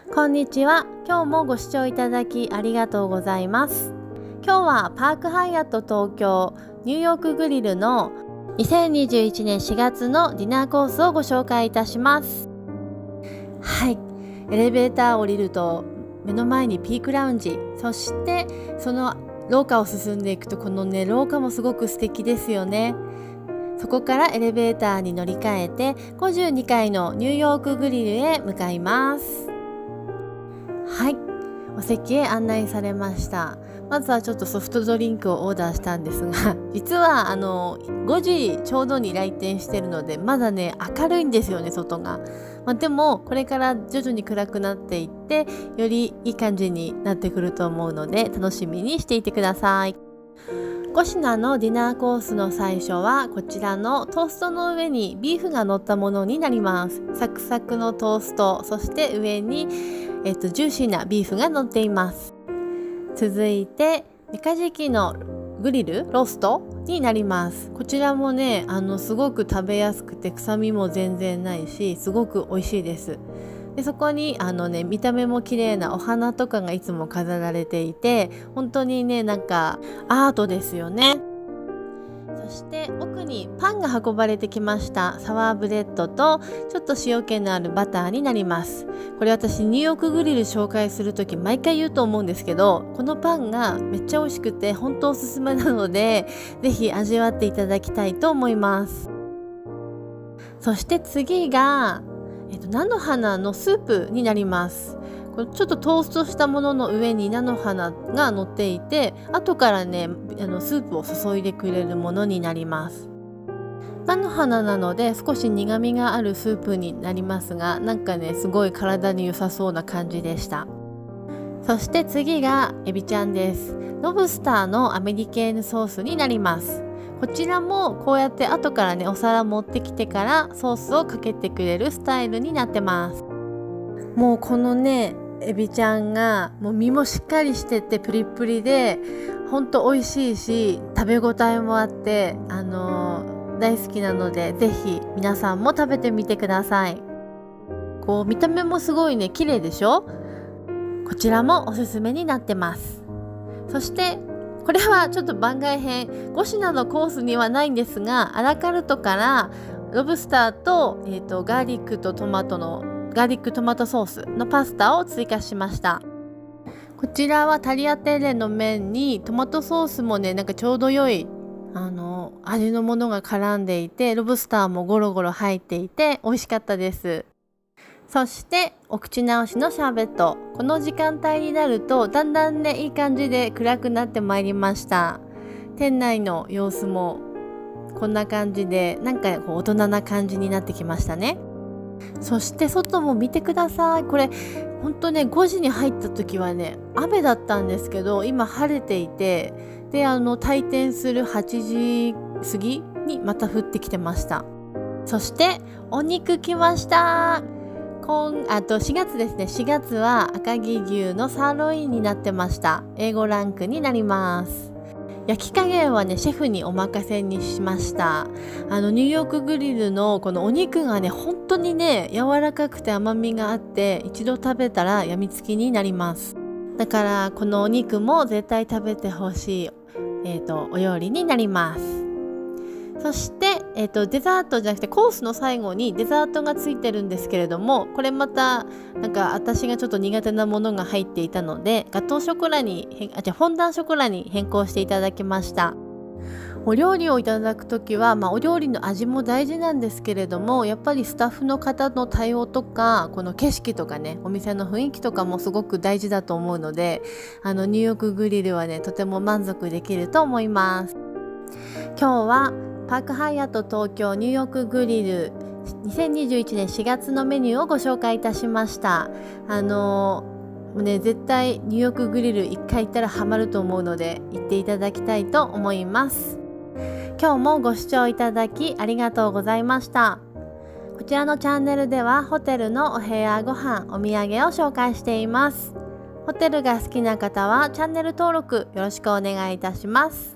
こんにちは。今日もご視聴いただきありがとうございます。今日はパークハイアット東京ニューヨークグリルの2021年4月のディナーコースをご紹介いたします。はい、エレベーターを降りると目の前にピークラウンジ、そしてその廊下を進んでいくとこのね廊下もすごく素敵ですよね。そこからエレベーターに乗り換えて52階のニューヨークグリルへ向かいます。はい、お席へ案内されました。まずはちょっとソフトドリンクをオーダーしたんですが、実は5時ちょうどに来店してるのでまだね明るいんですよね、外が。でもこれから徐々に暗くなっていってよりいい感じになってくると思うので楽しみにしていてください。5品のディナーコースの最初はこちらのトーストの上にビーフが乗ったものになります。サクサクのトースト、そして上に、ジューシーなビーフが乗っています。続いてメカジキのグリルローストになります。こちらもねすごく食べやすくて臭みも全然ないしすごく美味しいです。でそこに見た目も綺麗なお花とかがいつも飾られていて本当にねなんかアートですよね。そして奥にパンが運ばれてきました。サワーブレッドとちょっと塩気のあるバターになります。これ私ニューヨークグリル紹介するとき毎回言うと思うんですけど、このパンがめっちゃ美味しくて本当おすすめなのでぜひ味わっていただきたいと思います。そして次が菜の花のスープになります。これちょっとトーストしたものの上に菜の花が乗っていて後からねスープを注いでくれるものになります。菜の花なので少し苦みがあるスープになりますがなんかねすごい体に良さそうな感じでした。そして次がエビちゃんです。ロブスターのアメリケーヌソースになります。こちらもこうやって後からねお皿持ってきてからソースをかけてくれるスタイルになってます。もうこのねエビちゃんがもう身もしっかりしててプリプリでほんと美味しいし食べ応えもあって大好きなのでぜひ皆さんも食べてみてください。こう見た目もすごいね綺麗でしょ。こちらもおすすめになってます。そしてこれはちょっと番外編5品のコースにはないんですがアラカルトからロブスターと、ガーリックトマトソースのパスタを追加しました。こちらはタリアテッレの麺にトマトソースもねなんかちょうど良い味のものが絡んでいてロブスターもゴロゴロ入っていて美味しかったです。そしてお口直しのシャーベット、この時間帯になるとだんだんねいい感じで暗くなってまいりました。店内の様子もこんな感じでなんかこう大人な感じになってきましたね。そして外も見てください。これほんとね5時に入った時はね雨だったんですけど今晴れていてで退店する8時過ぎにまた降ってきてました。そしてお肉来ました。あと4月ですね。4月は赤城牛のサーロインになってました。A5ランクになります。焼き加減はねシェフにお任せにしました。ニューヨークグリルのこのお肉がね本当にね柔らかくて甘みがあって一度食べたらやみつきになります。だからこのお肉も絶対食べてほしい、お料理になります。そして、デザートじゃなくてコースの最後にデザートがついてるんですけれどもこれまたなんか私がちょっと苦手なものが入っていたのでガトーショコラにフォンダンショコラに変更していただきました。お料理をいただくときは、お料理の味も大事なんですけれどもやっぱりスタッフの方の対応とかこの景色とかねお店の雰囲気とかもすごく大事だと思うのでニューヨークグリルはねとても満足できると思います。今日はパークハイアット東京ニューヨークグリル2021年4月のメニューをご紹介いたしました。絶対ニューヨークグリル1回行ったらハマると思うので行っていただきたいと思います。今日もご視聴いただきありがとうございました。こちらのチャンネルではホテルのお部屋ご飯お土産を紹介しています。ホテルが好きな方はチャンネル登録よろしくお願いいたします。